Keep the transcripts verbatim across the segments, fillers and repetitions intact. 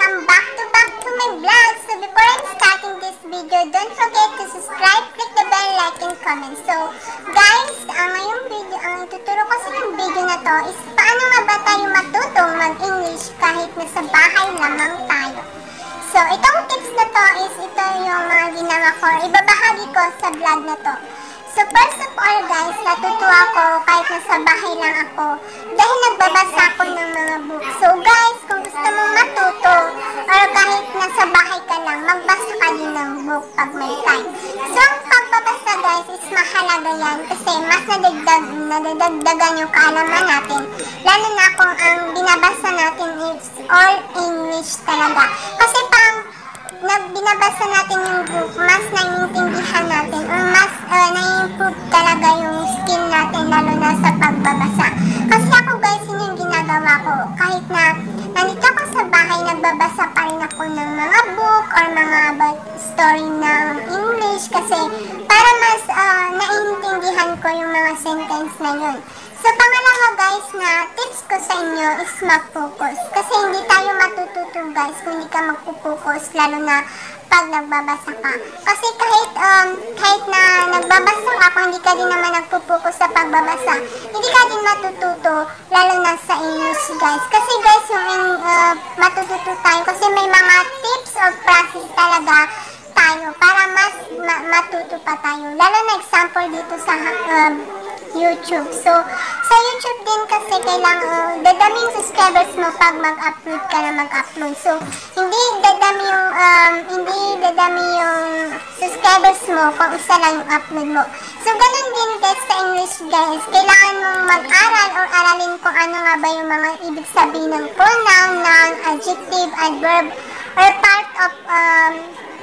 welcome back to back to my vlog. So before I'm starting this video, don't forget to subscribe, click the bell, like, and comment. So guys, ang ngayong video, ang ituturo ko sa yung video na to is paano nga ba tayo matutong mag-English kahit nasa bahay lamang tayo. So itong tips na to is ito yung mga ginawa ko, ibabahagi ko sa vlog na to. So first of all guys, natutuwa ko kahit nasa bahay lang ako dahil nagbabasa ako ng mga book. So guys, kung gusto mong matuto or kahit nasa bahay ka lang, magbasa ka din ng book pag may time. So ang pagbabasa guys is mahalaga yan kasi mas nadagdag, nadadagdagan yung kaalaman natin. Lalo na kung ang binabasa natin is all English talaga. Kasi pang na binabasa natin yung book, mas naiintindihan natin or mas uh, nai-improve talaga yung skill natin lalo na sa pagbabasa. Kasi ako guys, yun yung ginagawa ko. Kahit na nandito ako sa bahay, nagbabasa pa rin ako ng mga book or mga about story ng English kasi para mas uh, naiintindihan ko yung mga sentence na yun. So, pangalawa guys na tips ko sa inyo is mag-focus. Kasi hindi tayo matututo guys kung hindi ka mag-focus, lalo na pag nagbabasa ka. Kasi kahit, um, kahit na nagbabasa ka, kung hindi ka din naman nag-focus sa pagbabasa, hindi ka din matututo, lalo na sa English guys. Kasi guys, yung uh, matututo tayo kasi may mga tips or process talaga tayo para mas ma matuto pa tayo. Lalo na example dito sa um, YouTube. So, sa YouTube din kasi kailangan uh, dadaming subscribers mo pag mag-upload ka na mag-upload. So, hindi dadami yung um, hindi dadami yung subscribers mo kung isa lang yung upload mo. So, ganun din guys sa English guys. Kailangan mong mag-aral or aralin kung ano nga ba yung mga ibig sabihin ng pronoun, noun, adjective, adverb, or part of um,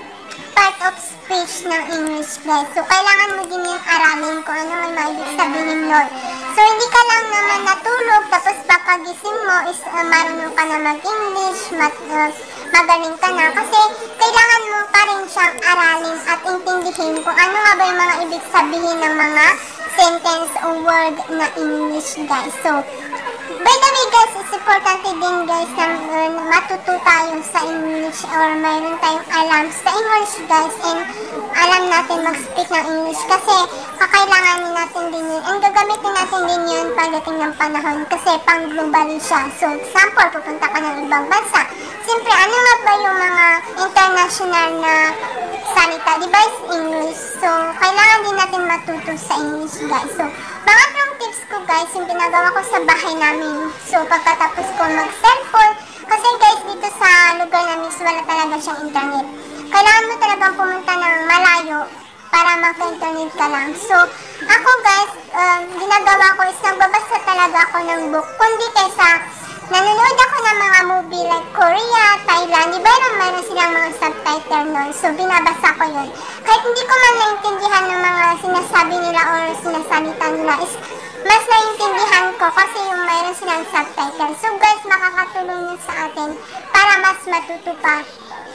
part of speech ng English guys. So, kailangan mo din yung aralin kung ano may maibig sabihin nun. So, hindi ka lang naman natulog tapos pagkagising mo is uh, marunong ka na mag-English, mat, uh, magaling ka na. Kasi, kailangan mo pa rin siyang aralin at intindihin kung ano nga ba yung mga ibig sabihin ng mga sentence o word na English guys. So, by the way guys, it's importante din guys na uh, matuto tayo sa English or mayroon tayong alam sa English guys and alam natin mag-speak ng English kasi kakailanganin natin din yun and gagamitin natin din yun pagdating ng panahon kasi pang globally siya. So example, pupunta ka ng ibang bansa. Siyempre, ano nga ba yung mga international na salita? Diba is English? So, kailangan din natin matuto sa English guys. So, pangatlong tips ko guys, yung pinagawa ko sa bahay namin. So, pagkatapos ko mag-cellphone, kasi guys, dito sa lugar namin, wala talaga siyang internet. Kailangan mo talagang pumunta ng malayo para maka-internet ka lang. So, ako guys, um, ginagawa ko is nagbabasa talaga ako ng book. Kundi kaysa nanonood ako ng mga movie like Korea, Thailand, diba yun, mayroon silang mga subtitle nun. So, binabasa ko yun. Kahit hindi ko man naintindihan ng mga sinasabi nila or sinasalita nila is mas naintindihan ko kasi yung mayroon silang subtitle. So, guys, makakatulong yun sa atin para mas matuto pa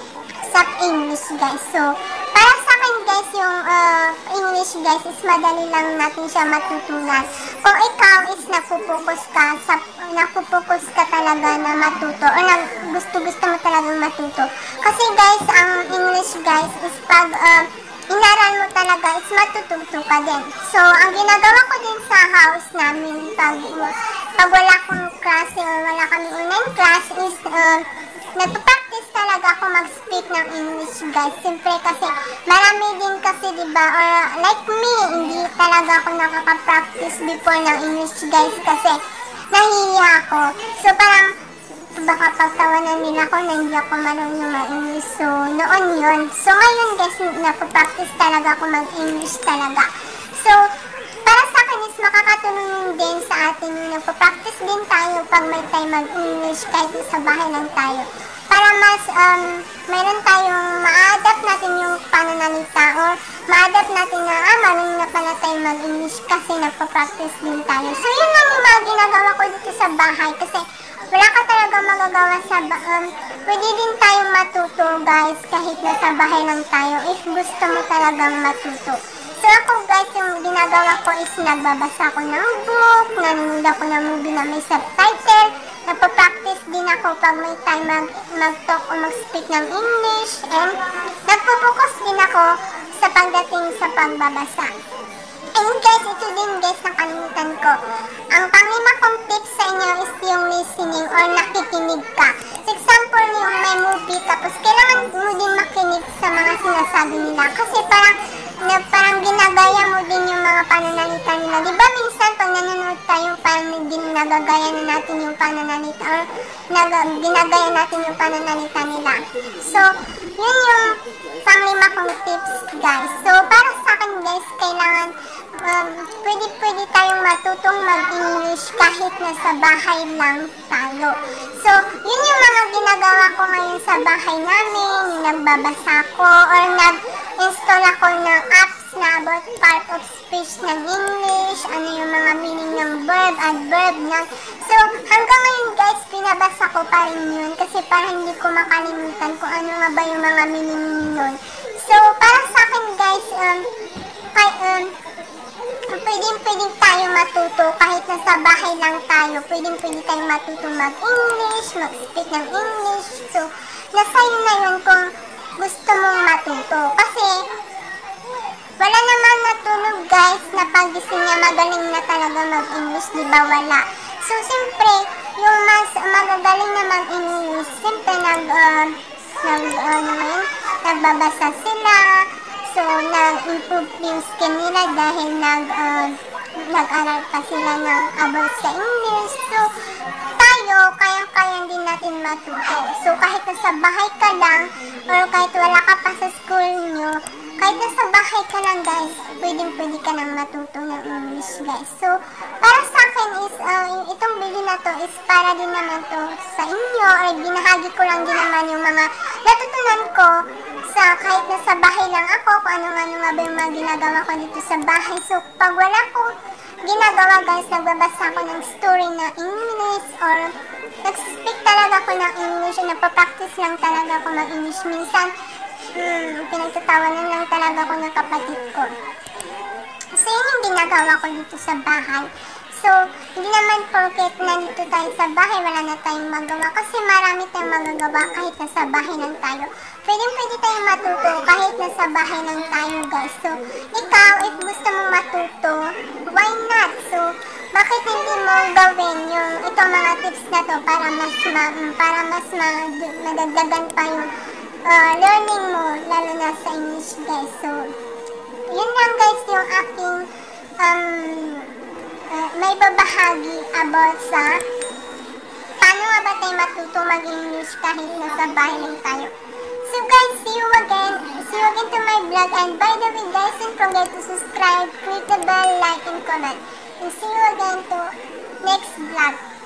sa English, guys. So, para sa akin, guys, yung uh, English, guys, is madali lang natin siya matutunan. Kung ikaw is nakupokus ka, sa, nakupokus ka talaga na matuto, o na gusto-gusto mo talagang matuto. Kasi, guys, ang English, guys, is pag uh, inaral mo talaga, is matututo ka din. So, ang ginagawa ko din sa house namin, pag, pag wala kong class, o wala kami online class, is uh, nagpa-practice talaga ako mag-speak ng English guys. Siyempre kasi marami din kasi diba, or like me, hindi talaga ako nakaka-practice before ng English guys kasi nahihiya ako. So parang baka pagtawanan nila ako na hindi ako marunong mag-English. So noon yun. So ngayon guys, nagpa-practice talaga ako mag-English talaga. So para sa akin is makakatulong din sa atin yung nagpa-practice din tayo pag may time mag-English kahit sa bahay lang tayo. Para mas um, mayroon tayong ma-adapt natin yung pananalita or ma-adapt natin na ah, marunong na pala tayo mag-English kasi nagpa-practice din tayo. So yun lang yung mga ginagawa ko dito sa bahay kasi wala ka talaga magagawa sa um, pwede din tayong matuto guys kahit nasa bahay lang tayo if gusto mo talagang matuto. So ako guys, yung ginagawa ko is nagbabasa ako ng book, nanonood ako ng movie na may subtitle, nagpa-practice din ako pag may time mag, mag-talk o mag-speak ng English, and nagpo-focus din ako sa pagdating sa pagbabasa. And guys, ito din guys, nakalimutan ko. Ang panglima kong tips sa inyo is yung listening or nakikinig ka. For example, yung may movie, tapos kailangan mo din makinig sa mga sinasabi nila. Kasi parang, na, parang ginagaya mo din yung mga pananalita nila. Diba minsan pag nanonood tayo, parang ginagagaya na natin yung pananalita or nag, ginagaya natin yung pananalita nila. So, yun yung panglima kong tips guys. So, para sa akin guys, kailangan um, pwede pwede tayong matutong mag-English kahit nasa bahay lang tayo. So, yun yung mga ginagawa ko ngayon sa bahay namin, yung nagbabasa ko or nag-install ako ng apps na about part of speech ng English, ano yung mga meaning ng verb, adverb na. So, hanggang ngayon guys, pinabasa ko pa rin yun kasi parang hindi ko makalimutan kung ano nga ba yung mga meaning nun. So, para sa akin guys, um, kay, um, pwedeng pwedeng tayo matuto kahit nasa bahay lang tayo. Pwedeng pwede tayo matuto mag-English, mag-speak ng English. So, nasa yun na yun kung gusto mong matuto. Kasi, wala naman natulog guys na pagising niya magaling na talaga mag-English, di ba? Wala. So, siyempre, yung mas magagaling na mag-English, siyempre nag, uh, nag, uh, ano yun, nagbabasa sila. So, nag-improve yung skill nila dahil nag, uh, nag-aral pa sila ng about sa English. So, tayo, kayang-kayang din natin matuto. So, kahit nasa bahay ka lang, or kahit wala ka pa sa school nyo, kahit nasa bahay ka lang guys, pwedeng-pwede ka nang matuto ng English guys. So, para sa akin is, uh, itong video na to is para din naman to sa inyo, or binahagi ko lang din naman yung mga natutunan ko sa kahit nasa bahay lang ako, kung ano-ano nga ba yung mga ginagawa ko dito sa bahay. So, pag wala kong ginagawa guys, nagbabasa ako ng story na English, or nag-speak talaga ako ng English, o nagpa-practice lang talaga ako mag-English. Minsan, hmm, pinagtatawanan lang talaga ako ng kapatid ko. So, yun yung ginagawa ko dito sa bahay. So, hindi naman porket nandito tayo sa bahay, wala na tayong magawa. Kasi marami tayong magagawa kahit nasa bahay lang tayo. Pwedeng pwede tayong matuto kahit nasa bahay lang tayo guys. So, ikaw, if gusto mong matuto, why not? So, bakit hindi mo gawin yung itong mga tips na to para mas ma, para mas ma, madagdagan pa yung uh, learning mo, lalo na sa English guys. So, yun lang guys yung aking um, uh, may babahagi about sa paano nga ba tayo matuto mag-English kahit nasa bahay lang tayo. So guys, see you again. See you again to my vlog. And by the way guys, don't forget to subscribe, click the bell, like, and comment. And see you again to next vlog.